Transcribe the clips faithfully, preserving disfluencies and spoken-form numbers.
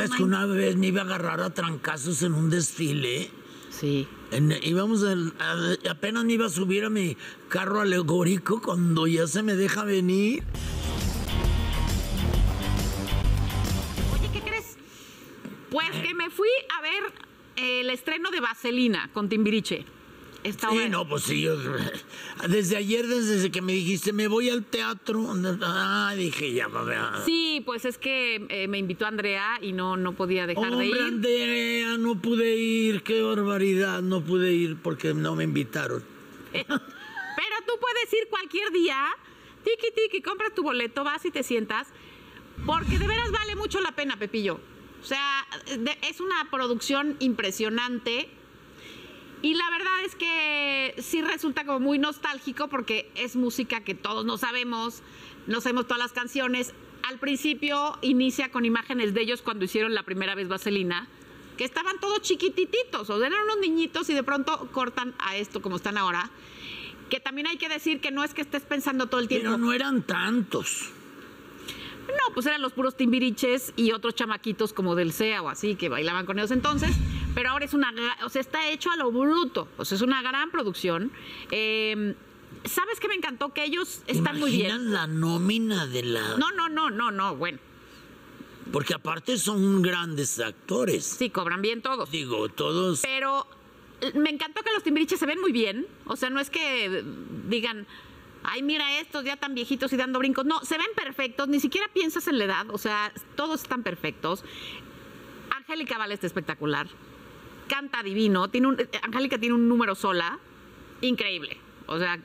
¿Sabes que una vez me iba a agarrar a trancazos en un desfile? Sí. En, íbamos a, a, apenas me iba a subir a mi carro alegórico cuando ya se me deja venir. Oye, ¿qué crees? Pues que me fui a ver el estreno de Vaselina con Timbiriche. Esta Sí, hora. no, pues sí, yo, desde ayer, desde que me dijiste, me voy al teatro, ah, dije, ya, va a ver. Sí, pues es que eh, me invitó Andrea y no, no podía dejar Hombre, de ir. Andrea, no pude ir, qué barbaridad, no pude ir porque no me invitaron. Pero tú puedes ir cualquier día, tiki tiki, compras tu boleto, vas y te sientas, porque de veras vale mucho la pena, Pepillo. O sea, de, es una producción impresionante. Y la verdad es que sí resulta como muy nostálgico porque es música que todos no sabemos, no sabemos todas las canciones. Al principio inicia con imágenes de ellos cuando hicieron la primera vez Vaselina, que estaban todos chiquitititos, o eran unos niñitos y de pronto cortan a esto como están ahora. Que también hay que decir que no es que estés pensando todo el tiempo. Pero no eran tantos. No, pues eran los puros Timbiriches y otros chamaquitos como del C E A o así que bailaban con ellos entonces. Pero ahora es una, o sea, está hecho a lo bruto. O sea, es una gran producción. Eh, ¿Sabes qué me encantó? Que ellos están muy bien. ¿Imaginas la nómina de la...? No, no, no, no, no, bueno. Porque aparte son grandes actores. Sí, cobran bien todos. Digo, todos... Pero me encantó que los Timbiriches se ven muy bien. O sea, no es que digan... Ay, mira estos ya tan viejitos y dando brincos. No, se ven perfectos, ni siquiera piensas en la edad, o sea, todos están perfectos. Angélica Vale está espectacular, canta divino, tiene un, Angélica tiene un número sola, increíble. O sea,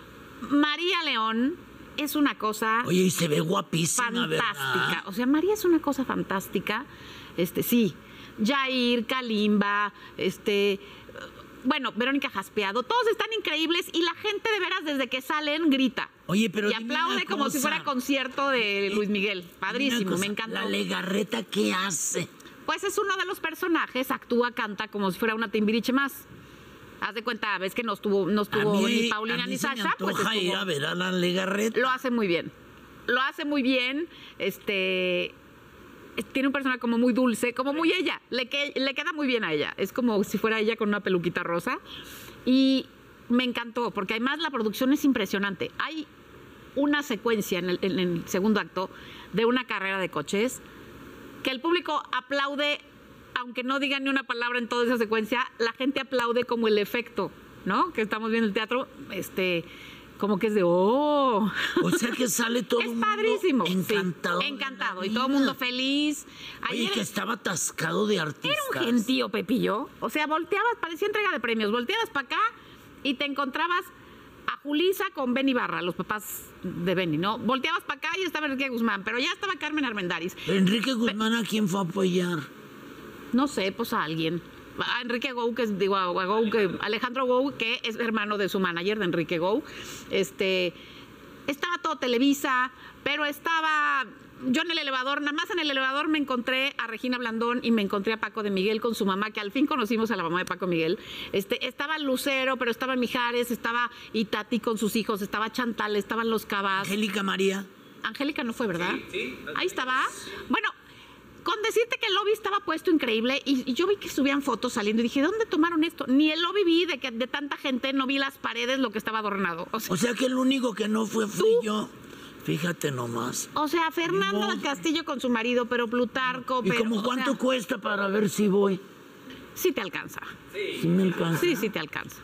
María León es una cosa... Oye, y se ve guapísima, fantástica. ¿verdad? O sea, María es una cosa fantástica. Este, sí, Jair, Kalimba, este... Bueno, Verónica Jaspeado, todos están increíbles y la gente de veras desde que salen grita. Oye, pero y aplaude como cosa. si fuera concierto de Luis Miguel. Padrísimo, me encantó. ¿La Legarreta qué hace? Pues es uno de los personajes, actúa, canta como si fuera una Timbiriche más. Haz de cuenta, ves que no estuvo, no estuvo mí, ni Paulina ni Sasha, pues estuvo, ir a ver a la Legarreta. Lo hace muy bien. Lo hace muy bien, este... tiene un personaje como muy dulce, como muy ella, le, que, le queda muy bien a ella, es como si fuera ella con una peluquita rosa y me encantó, porque además la producción es impresionante. Hay una secuencia en el, en el segundo acto de una carrera de coches que el público aplaude, aunque no digan ni una palabra en toda esa secuencia, la gente aplaude como el efecto, ¿no? Que estamos viendo el teatro, este... como que es de oh. O sea que sale todo es el mundo padrísimo. encantado. Sí, encantado. Y todo el mundo feliz. Ayer Oye, que estaba atascado de artistas. Era un gentío, Pepillo. O sea, volteabas, parecía entrega de premios. Volteabas para acá y te encontrabas a Julisa con Benny Barra, los papás de Benny, ¿no? Volteabas para acá y estaba Enrique Guzmán, pero ya estaba Carmen Armendáriz. Enrique Guzmán, ¿a quién fue a apoyar? No sé, pues a alguien. A Enrique Gou, que es, digo, a Gou, que, Alejandro Gou, que es hermano de su manager, de Enrique Gou. Este, estaba todo Televisa, pero estaba yo en el elevador, nada más en el elevador me encontré a Regina Blandón y me encontré a Paco de Miguel con su mamá, que al fin conocimos a la mamá de Paco Miguel. Este, estaba Lucero, pero estaba Mijares, estaba Itati con sus hijos, estaba Chantal, estaban los Cabas. Angélica María. Angélica no fue, ¿verdad? Sí, sí. Ahí estaba. Bueno, con decirte que el lobby estaba puesto increíble y, y yo vi que subían fotos saliendo y dije, ¿dónde tomaron esto? Ni el lobby vi de que de tanta gente, no vi las paredes, lo que estaba adornado. O sea, o sea que el único que no fue fui ¿tú? yo. Fíjate nomás. O sea, Fernanda No. del Castillo con su marido, pero Plutarco, ¿Y pero... como o cuánto sea, cuesta para ver si voy? sí te alcanza. Sí me alcanza. Sí, sí te alcanza.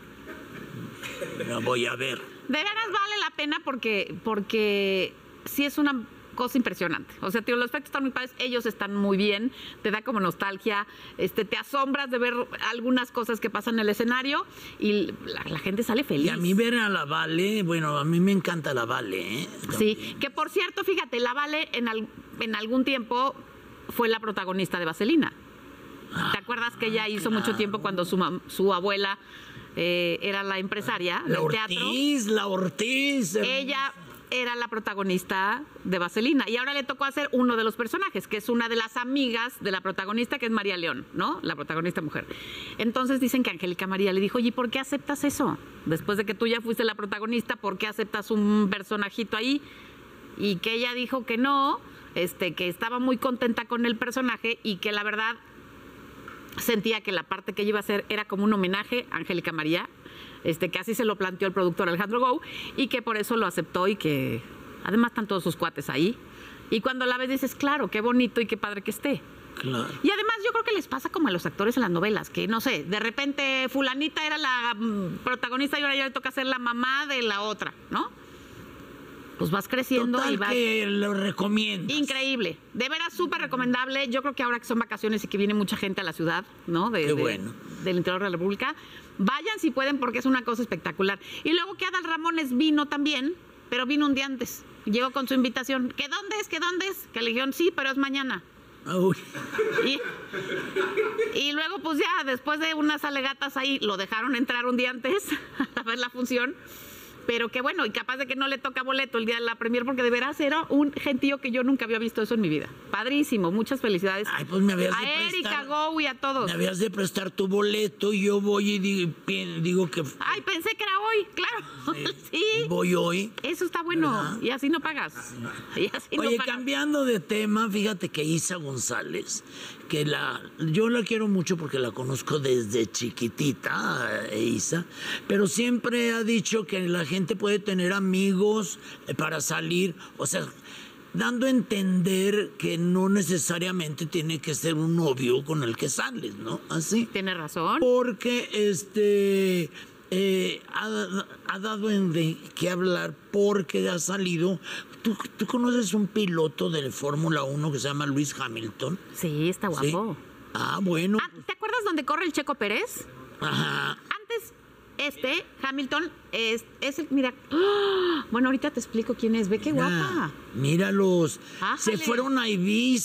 La voy a ver. De veras vale la pena porque, porque sí es una cosa impresionante. O sea, tío, los efectos están muy padres, ellos están muy bien, te da como nostalgia, este, te asombras de ver algunas cosas que pasan en el escenario y la, la gente sale feliz. Y a mí ver a la Vale, bueno, a mí me encanta la Vale, ¿eh? Sí, que por cierto, fíjate, la Vale en, al, en algún tiempo fue la protagonista de Vaselina. ¿Te acuerdas que ella hizo claro. mucho tiempo cuando su, mam- su abuela eh, era la empresaria La del teatro? Ortiz, la Ortiz. Ella era la protagonista de Vaselina y ahora le tocó hacer uno de los personajes, que es una de las amigas de la protagonista, que es María León, ¿no? La protagonista mujer. Entonces dicen que Angélica María le dijo, oye, ¿por qué aceptas eso? Después de que tú ya fuiste la protagonista, ¿por qué aceptas un personajito ahí? Y que ella dijo que no, este, que estaba muy contenta con el personaje y que la verdad sentía que la parte que ella iba a hacer era como un homenaje a Angélica María, este, que así se lo planteó el productor Alejandro Gou y que por eso lo aceptó y que además están todos sus cuates ahí. Y cuando la ves dices, claro, qué bonito y qué padre que esté. Claro. Y además yo creo que les pasa como a los actores en las novelas, que no sé, de repente fulanita era la mm, protagonista y ahora ya le toca ser la mamá de la otra, ¿no? Pues vas creciendo. Total y vas... que lo recomiendas. Increíble, de veras súper recomendable. Yo creo que ahora que son vacaciones y que viene mucha gente a la ciudad, ¿no? De, Qué de, bueno. Del interior de la República, vayan si pueden porque es una cosa espectacular. Y luego que Adal Ramones vino también, pero vino un día antes. Llegó con su invitación. ¿Qué dónde es? ¿Qué dónde es? Que le dijeron, sí, pero es mañana. Uy. Y, y luego, pues ya, después de unas alegatas ahí, lo dejaron entrar un día antes a ver la función. Pero que bueno, y capaz de que no le toca boleto el día de la premier, porque de veras era un gentío que yo nunca había visto eso en mi vida. Padrísimo, muchas felicidades. Ay, pues me habías de a Erika prestar, Gou y a todos. Me habías de prestar tu boleto y yo voy y digo, digo que... Ay, pensé que era hoy, claro. Sí. Sí. Voy hoy. Eso está bueno. ¿Verdad? Y así no pagas. Y así Oye, no pagas. cambiando de tema, fíjate que Isa González, que la yo la quiero mucho porque la conozco desde chiquitita, eh, Isa, pero siempre ha dicho que la gente puede tener amigos eh, para salir, o sea, dando a entender que no necesariamente tiene que ser un novio con el que sales, ¿no? Así. Tienes razón. Porque este eh, ha, ha dado en de qué hablar porque ha salido. ¿Tú, tú conoces un piloto de Fórmula uno que se llama Lewis Hamilton? Sí, está guapo. ¿Sí? Ah, bueno. Ah, ¿te acuerdas dónde corre el Checo Pérez? Ajá. Antes, este, Hamilton, es, es el, mira, ¡oh! Bueno, ahorita te explico quién es, ve qué Mira, guapa. Míralos. Ájale. Se fueron a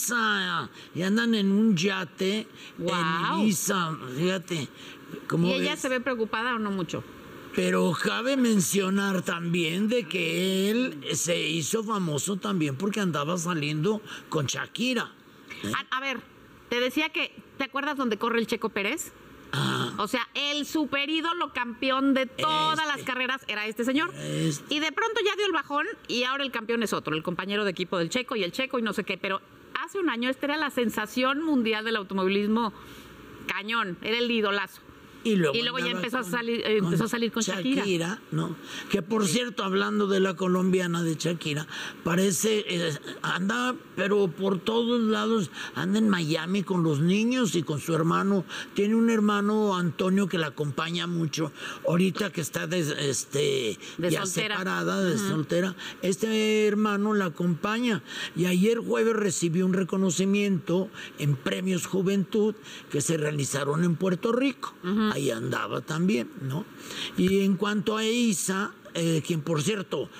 Ibiza y andan en un yate Guau. en Ibiza. Fíjate. ¿Cómo ¿Y ella ves? se ve preocupada o no mucho? Pero cabe mencionar también de que él se hizo famoso también porque andaba saliendo con Shakira. ¿Eh? A, a ver, te decía que, ¿te acuerdas dónde corre el Checo Pérez? Ah, O sea, el super ídolo campeón de todas Este. las carreras era este señor. Este. Y de pronto ya dio el bajón y ahora el campeón es otro, el compañero de equipo del Checo y el Checo y no sé qué. Pero hace un año esta era la sensación mundial del automovilismo cañón, era el idolazo. Y luego, Y luego ya andaba empezó a con- salir- eh, empezó a salir con Shakira. ¿no? Que por cierto, hablando de la colombiana de Shakira, parece, eh, anda, pero por todos lados, anda en Miami con los niños y con su hermano. Tiene un hermano, Antonio, que la acompaña mucho. Ahorita que está des- este, De ya soltera. separada, de soltera, este hermano la acompaña. Y ayer jueves recibió un reconocimiento en Premios Juventud que se realizaron en Puerto Rico. Ahí andaba también, ¿no? Y en cuanto a Isa, eh, quien por cierto,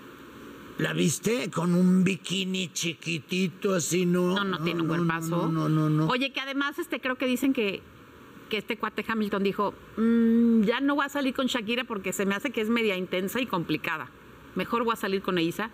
¿la viste? Con un bikini chiquitito así, ¿no? No, no, tiene un buen paso. No, no, no, no. Oye, que además este creo que dicen que, que este cuate Hamilton dijo, "Mm, ya no voy a salir con Shakira porque se me hace que es media intensa y complicada. Mejor voy a salir con Isa."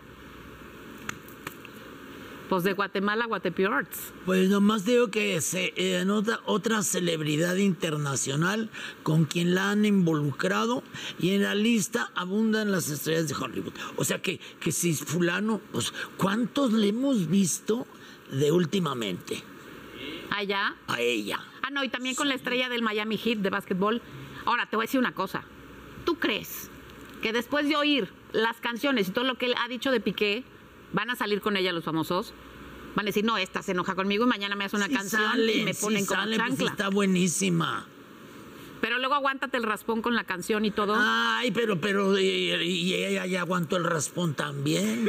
Pues de Guatemala a Guatepeorts. Pues nomás digo que se eh, nota otra celebridad internacional con quien la han involucrado y en la lista abundan las estrellas de Hollywood. O sea que, que si fulano, pues ¿cuántos le hemos visto de últimamente Allá. a ella? Ah, no, y también con la estrella del Miami Heat de básquetbol. Ahora, te voy a decir una cosa. ¿Tú crees que después de oír las canciones y todo lo que él ha dicho de Piqué, van a salir con ella los famosos? Van a decir, no, esta se enoja conmigo y mañana me hace una Sí canción salen, y me sí ponen como salen, pues chancla. está buenísima. Pero luego aguántate el raspón con la canción y todo. Ay, pero, pero, y, y ella ya aguantó el raspón también.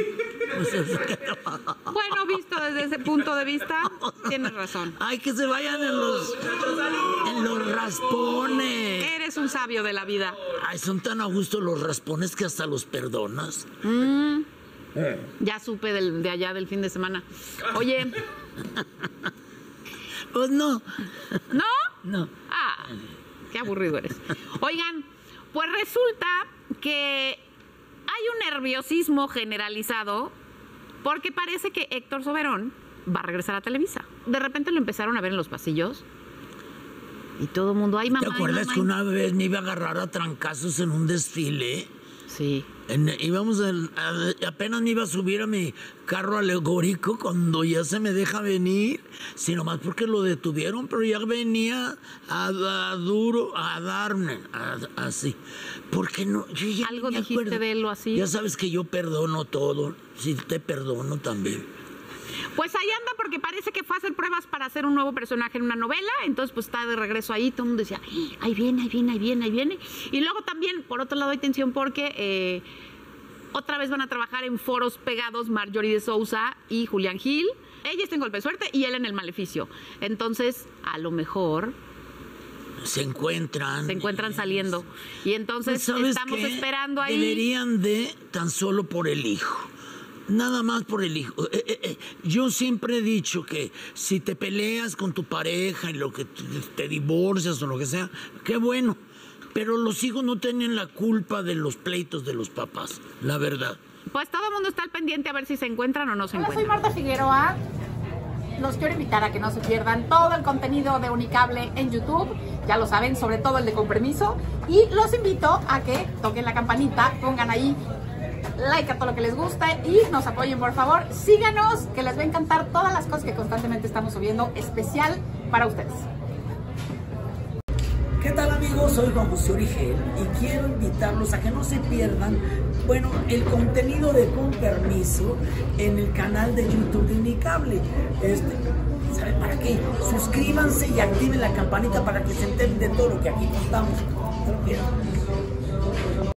Bueno, visto desde ese punto de vista, tienes razón. Ay, que se vayan en los, en los raspones. Eres un sabio de la vida. Ay, son tan a gusto los raspones que hasta los perdonas. Ya supe del- de allá del fin de semana. Oye, Pues no, ¿no? no. Ah, qué aburrido eres. Oigan, pues resulta que hay un nerviosismo generalizado porque parece que Héctor Soberón va a regresar a Televisa. De repente lo empezaron a ver en los pasillos y todo el mundo, ay, mamá. ¿Te ay, acuerdas mamá". que una vez me iba a agarrar a trancazos en un desfile? Sí. En, íbamos a, a, apenas me iba a subir a mi carro alegórico cuando ya se me deja venir, sino más porque lo detuvieron, pero ya venía a, a duro a darme a, así. ¿Por qué no? Yo ya ¿Algo me dijiste acuerdo. de él o así? Ya sabes que yo perdono todo, si te perdono también. Pues ahí anda porque parece que fue a hacer pruebas para hacer un nuevo personaje en una novela, entonces pues está de regreso ahí, todo el mundo decía, ahí viene, ahí viene, ahí viene, ahí viene. Y luego también, por otro lado, hay tensión porque eh, otra vez van a trabajar en foros pegados Marjorie de Sousa y Julián Gil. Ella está en Golpe de Suerte y él en El Maleficio. Entonces, a lo mejor... Se encuentran. Se encuentran saliendo. Y entonces pues, estamos qué? esperando ahí... Deberían de tan solo por el hijo. Nada más por el hijo. Eh, eh, eh, yo siempre he dicho que si te peleas con tu pareja y lo que te, te divorcias o lo que sea, qué bueno. Pero los hijos no tienen la culpa de los pleitos de los papás, la verdad. Pues todo el mundo está al pendiente a ver si se encuentran o no se Hola, encuentran. soy Marta Figueroa. Los quiero invitar a que no se pierdan todo el contenido de Unicable en YouTube. Ya lo saben, sobre todo el de Con Permiso. Y los invito a que toquen la campanita, pongan ahí like a todo lo que les gusta y nos apoyen, por favor. Síganos, que les va a encantar todas las cosas que constantemente estamos subiendo, especial para ustedes. ¿Qué tal, amigos? Soy Juan José Origel y quiero invitarlos a que no se pierdan, bueno, el contenido de Con Permiso en el canal de YouTube de Unicable. Este, ¿saben para qué? Suscríbanse y activen la campanita para que se enteren de todo lo que aquí contamos. No se lo pierdan.